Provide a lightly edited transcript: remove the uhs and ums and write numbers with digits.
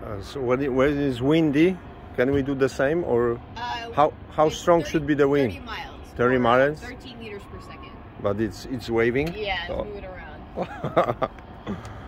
So when it is windy, can we do the same, or how strong 30, should be the wind? 30 miles. 30 miles? 13 meters per second. But it's waving? Yeah, it's Oh. moving around.